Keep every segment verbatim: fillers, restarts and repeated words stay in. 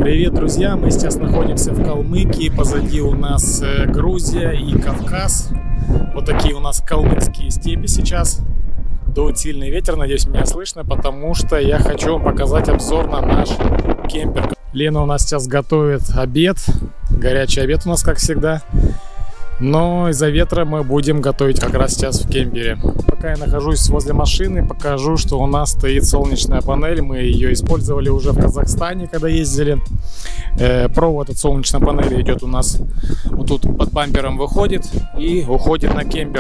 Привет, друзья! Мы сейчас находимся в Калмыкии. Позади у нас Грузия и Кавказ. Вот такие у нас калмыцкие степи сейчас. Дует сильный ветер, надеюсь, меня слышно, потому что я хочу вам показать обзор на наш кемпер. Лена у нас сейчас готовит обед. Горячий обед у нас, как всегда. Но из-за ветра мы будем готовить как раз сейчас в кемпере. Пока я нахожусь возле машины, покажу, что у нас стоит солнечная панель. Мы ее использовали уже в Казахстане, когда ездили. Э, провод от солнечной панели идет у нас вот тут под бампером, выходит и уходит на кемпер.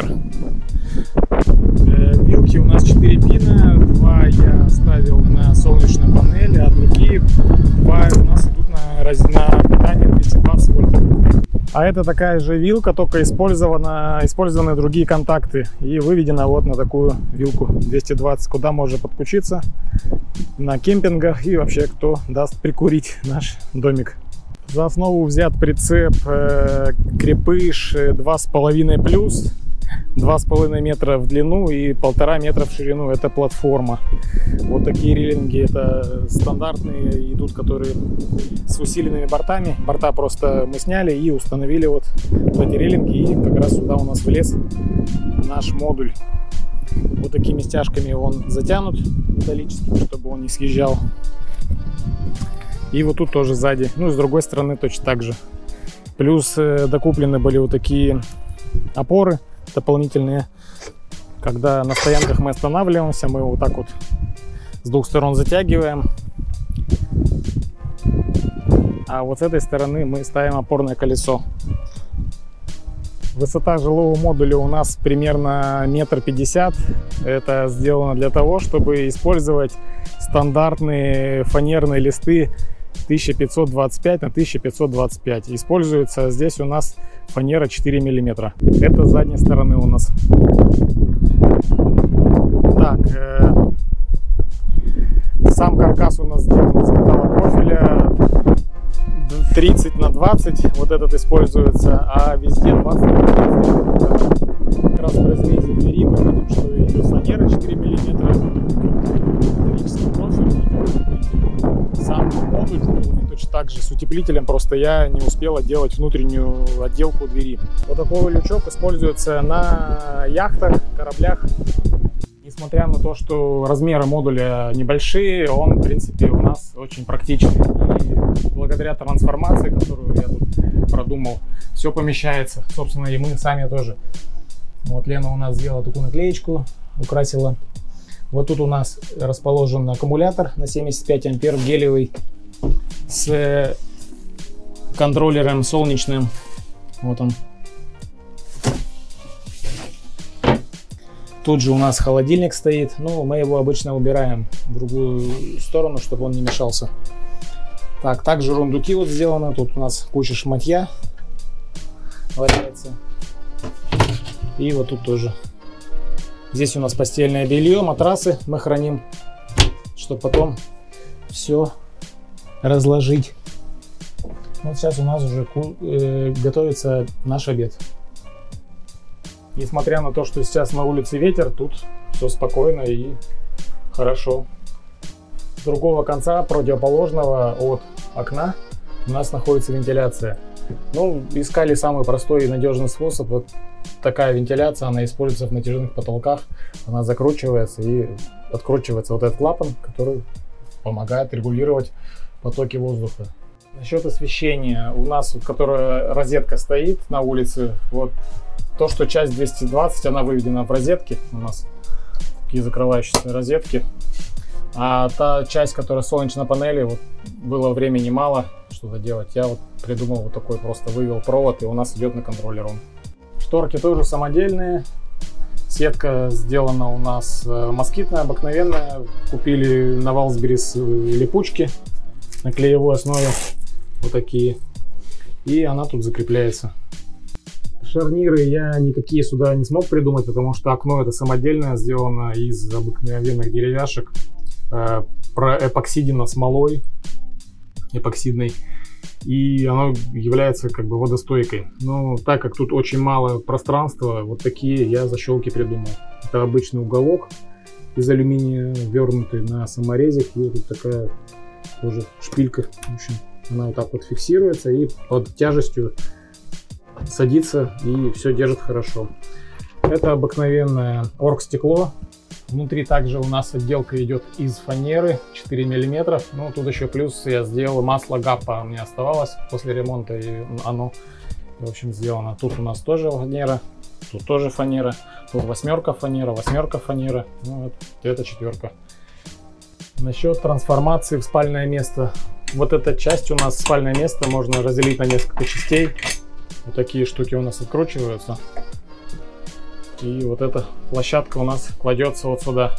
Э, вилки у нас четыре пина. Два я оставил на солнечной панели, а другие два у нас идут на, на питание двести двадцать вольт. А это такая же вилка, только использована, использованы другие контакты. И выведена вот на такую вилку двести двадцать, куда можно подключиться на кемпингах и вообще кто даст прикурить наш домик. За основу взят прицеп э, крепыш два с половиной плюс. два с половиной метра в длину и полтора метра в ширину. Это платформа. Вот такие рейлинги, это стандартные, идут, которые с усиленными бортами. Борта просто мы сняли и установили вот в эти рейлинги, и как раз сюда у нас влез наш модуль. Вот такими стяжками он затянут металлическими, чтобы он не съезжал. И вот тут тоже сзади, ну и с другой стороны точно так же. Плюс э, докуплены были вот такие опоры дополнительные. Когда на стоянках мы останавливаемся, мы вот так вот с двух сторон затягиваем, а вот с этой стороны мы ставим опорное колесо. Высота жилого модуля у нас примерно метр пятьдесят. Это сделано для того, чтобы использовать стандартные фанерные листы тысяча пятьсот двадцать пять на тысяча пятьсот двадцать пять. Используется здесь у нас фанера четыре миллиметра. Это с задней стороны у нас. Так, э, сам каркас у нас сделан из металлопрофиля тридцать на двадцать. Вот этот используется, а везде двадцать на тридцать. Как раз в разрезе двери мы видим, что идет фанера четыре миллиметра. Металлический профиль. Сам модуль точно так же с утеплителем, просто я не успела делать внутреннюю отделку двери. Вот такой лючок используется на яхтах, кораблях. Несмотря на то, что размеры модуля небольшие, он в принципе у нас очень практичный. И благодаря трансформации, которую я тут продумал, все помещается. Собственно, и мы сами тоже. Вот Лена у нас сделала такую наклеечку, украсила. Вот тут у нас расположен аккумулятор на семьдесят пять ампер гелевый с контроллером солнечным. Вот он. Тут же у нас холодильник стоит. Ну, мы его обычно убираем в другую сторону, чтобы он не мешался. Так, также рундуки вот сделаны. Тут у нас куча шматья валяется. И вот тут тоже. Здесь у нас постельное белье, матрасы мы храним, чтобы потом все разложить. Вот сейчас у нас уже э, готовится наш обед. Несмотря на то, что сейчас на улице ветер, тут все спокойно и хорошо. С другого конца, противоположного от окна, у нас находится вентиляция. Ну, искали самый простой и надежный способ. Вот такая вентиляция, она используется в натяжных потолках. Она закручивается и откручивается вот этот клапан, который помогает регулировать потоки воздуха. Насчет освещения, у нас, которая розетка стоит на улице, вот то, что часть двести двадцать, она выведена в розетки. У нас такие закрывающиеся розетки. А та часть, которая солнечной панели, вот было времени мало что-то делать. Я вот придумал вот такой, просто вывел провод, и у нас идет на контроллер он. Шторки тоже самодельные. Сетка сделана у нас москитная, обыкновенная. Купили на Валсберис липучки на клеевой основе. Вот такие. И она тут закрепляется. Шарниры я никакие сюда не смог придумать, потому что окно это самодельное, сделано из обыкновенных деревяшек. Проэпоксидено смолой эпоксидной. И оно является как бы водостойкой. Но так как тут очень мало пространства, вот такие я защелки придумал. Это обычный уголок из алюминия, вернутый на саморезик. И тут такая тоже шпилька. В общем, Она вот так вот фиксируется и под тяжестью садится и все держит хорошо. Это обыкновенное оргстекло. Внутри также у нас отделка идет из фанеры четыре миллиметра. Ну, тут еще плюс я сделал масло гаппа. У меня оставалось после ремонта, и оно, в общем, сделано. Тут у нас тоже фанера, тут тоже фанера. Тут восьмерка фанера, восьмерка фанера. Ну, вот это четверка. Насчет трансформации в спальное место. Вот эта часть у нас, спальное место, можно разделить на несколько частей. Вот такие штуки у нас откручиваются. И вот эта площадка у нас кладется вот сюда.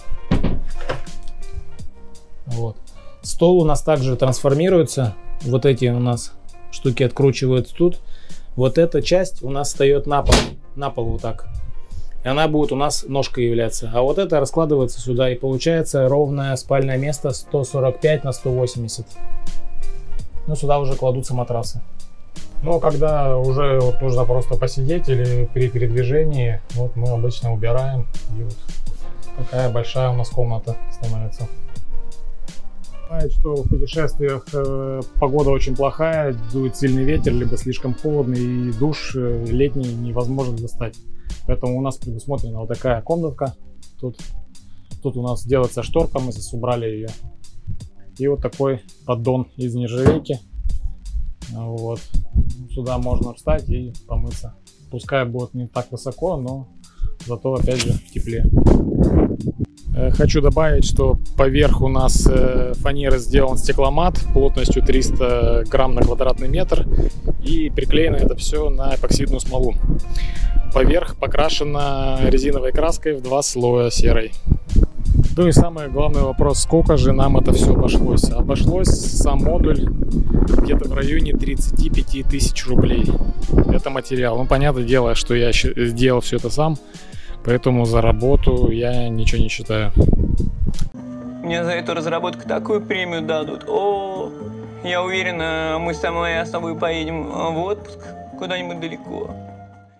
Вот. Стол у нас также трансформируется. Вот эти у нас штуки откручиваются тут. Вот эта часть у нас встает на пол. На пол вот так. И она будет у нас ножкой являться. А вот это раскладывается сюда. И получается ровное спальное место сто сорок пять на сто восемьдесят. Ну, сюда уже кладутся матрасы. Но когда уже вот нужно просто посидеть или при передвижении, вот мы обычно убираем. И вот такая большая у нас комната становится. Бывает, что в путешествиях э, погода очень плохая, дует сильный ветер, либо слишком холодно, и душ э, летний невозможно достать. Поэтому у нас предусмотрена вот такая комнатка. Тут, тут у нас делается шторка, мы здесь убрали ее. И вот такой поддон из нержавейки. Вот. Сюда можно встать и помыться. Пускай будет не так высоко, но зато опять же в тепле. Хочу добавить, что поверх у нас фанеры сделан стекломат плотностью триста грамм на квадратный метр. И приклеено это все на эпоксидную смолу. Поверх покрашено резиновой краской в два слоя серой. Ну и самый главный вопрос, сколько же нам это все обошлось? Обошлось сам модуль где-то в районе тридцати пяти тысяч рублей. Это материал. Ну, понятное дело, что я сделал все это сам, поэтому за работу я ничего не считаю. Мне за эту разработку такую премию дадут. О, я уверена, мы с тобой с тобой поедем в отпуск куда-нибудь далеко.